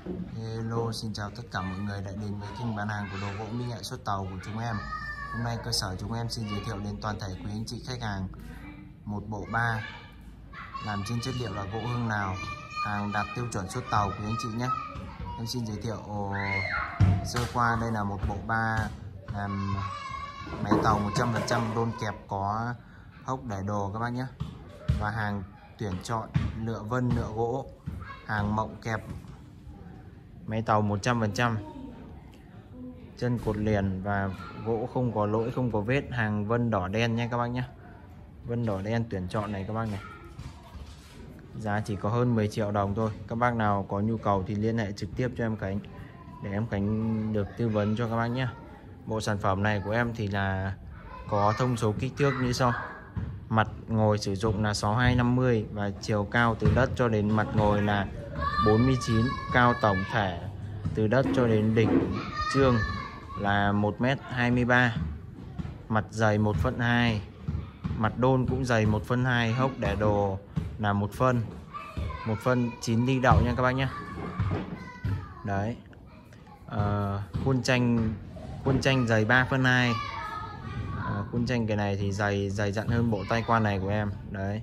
Hello, xin chào tất cả mọi người đã đến với kênh bán hàng của đồ gỗ Mỹ Nghệ Xuất Tàu của chúng em. Hôm nay cơ sở chúng em xin giới thiệu đến toàn thể quý anh chị khách hàng một bộ ba làm trên chất liệu là gỗ hương nào, hàng đạt tiêu chuẩn xuất tàu quý anh chị nhé. Em xin giới thiệu sơ qua, đây là một bộ ba làm máy tàu 100% đôn kẹp có hốc để đồ các bác nhé. Và hàng tuyển chọn lựa vân lựa gỗ, hàng mộng kẹp, máy tàu 100%, chân cột liền và gỗ không có lỗi, không có vết, hàng vân đỏ đen nha các bác nhé. Vân đỏ đen tuyển chọn này các bác này. Giá chỉ có hơn 10 triệu đồng thôi. Các bác nào có nhu cầu thì liên hệ trực tiếp cho em Khánh để em Khánh được tư vấn cho các bác nhé. Bộ sản phẩm này của em thì là có thông số kích thước như sau. Mặt ngồi sử dụng là 6250 và chiều cao từ đất cho đến mặt ngồi là 49, cao tổng thể từ đất cho đến đỉnh chương là 1m23, mặt dày 1/2, mặt đôn cũng dày 1/2, hốc để đồ là 1 phân 9 ly đậu nha các bác nhé. Đấy, khuôn tranh dày 3/2. Khuôn tranh cái này thì dày dặn hơn bộ tay quan này của em. Đấy,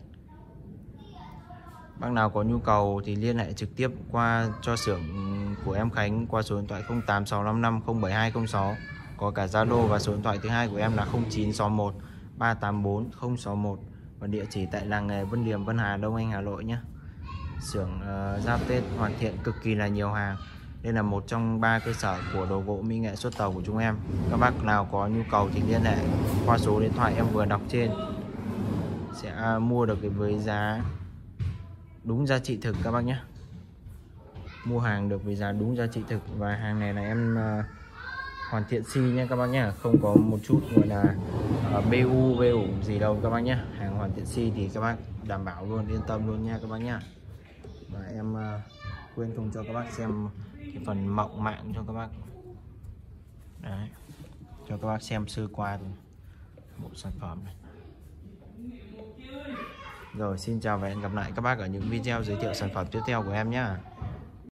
bác nào có nhu cầu thì liên hệ trực tiếp qua cho xưởng của em Khánh qua số điện thoại 0865507206, có cả Zalo, và số điện thoại thứ hai của em là 0961 384 061, và địa chỉ tại làng nghề Vân Điểm, Vân Hà, Đông Anh, Hà Nội nhé. Xưởng Giáp Tết hoàn thiện cực kỳ là nhiều hàng. Đây là một trong 3 cơ sở của đồ gỗ Mỹ Nghệ Xuất Tàu của chúng em. Các bác nào có nhu cầu thì liên hệ qua số điện thoại em vừa đọc trên, sẽ mua được với giá đúng giá trị thực các bác nhé. Mua hàng được với giá đúng giá trị thực. Và hàng này là em hoàn thiện xi nha các bác nhé, không có một chút gọi là BU gì đâu các bác nhé. Hàng hoàn thiện xi thì các bác đảm bảo luôn, yên tâm luôn nha các bác nhé. Và em quên không cho các bác xem cái phần mộng mạng cho các bác. Đấy, cho các bác xem sơ qua bộ sản phẩm này. Rồi, xin chào và hẹn gặp lại các bác ở những video giới thiệu sản phẩm tiếp theo của em nhé.